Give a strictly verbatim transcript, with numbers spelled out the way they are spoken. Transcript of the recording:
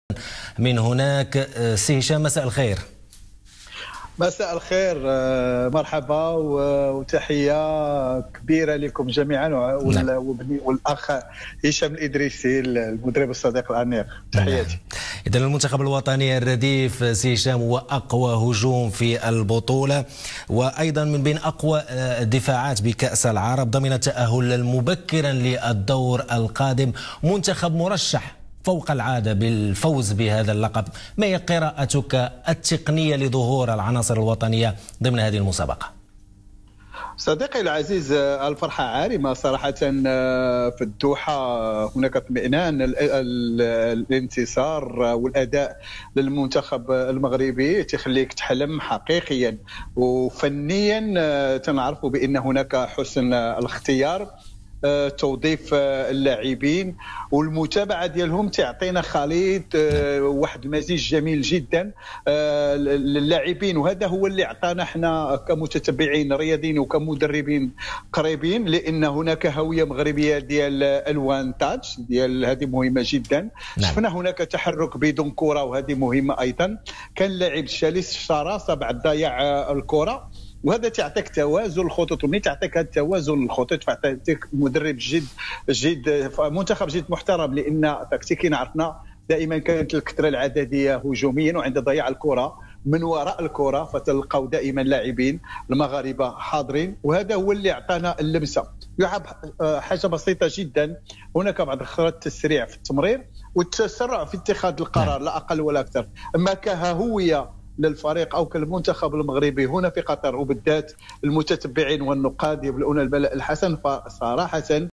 من هناك. سي هشام، مساء الخير. مساء الخير، مرحبا وتحية كبيرة لكم جميعا والأخ هشام الإدريسي المدرب الصديق الأنيق، تحياتي. إذن المنتخب الوطني الرديف سي هشام هو أقوى هجوم في البطولة، وأيضا من بين أقوى الدفاعات بكأس العرب، ضمن التأهل مبكرا للدور القادم. منتخب مرشح فوق العادة بالفوز بهذا اللقب. ما هي قراءتك التقنية لظهور العناصر الوطنية ضمن هذه المسابقة؟ صديقي العزيز، الفرحة عارمة صراحة. في الدوحة هناك اطمئنان. الانتصار والأداء للمنتخب المغربي تخليك تحلم حقيقيا، وفنيا تنعرف بأن هناك حسن الاختيار، توظيف اللاعبين والمتابعه ديالهم تعطينا خليط، واحد المزيج جميل جدا للاعبين، وهذا هو اللي عطانا احنا كمتتبعين رياضيين وكمدربين قريبين، لان هناك هويه مغربيه ديال الوان تاتش ديال، هذه مهمه جدا. نعم. شفنا هناك تحرك بدون كره، وهذه مهمه ايضا. كان لاعب شرس الشراسه بعد ضياع الكره، وهذا تعطيك توازن الخطوط. ومن تعطيك هذا التوازن الخطوط فعطيك مدرب جد جد منتخب جد محترم، لان تكتيكيا عرفنا دائما كانت الكثره العدديه هجوميا، وعند ضياع الكره من وراء الكره فتلقاو دائما لاعبين المغاربه حاضرين، وهذا هو اللي اعطانا اللمسه. يلعب حاجه بسيطه جدا، هناك بعض الخطوات التسريع في التمرير والتسرع في اتخاذ القرار، لا اقل ولا اكثر. اما كهويه للفريق او كالمنتخب المغربي هنا في قطر، وبالذات المتتبعين والنقاد يبلغون الملأ الحسن، فصراحه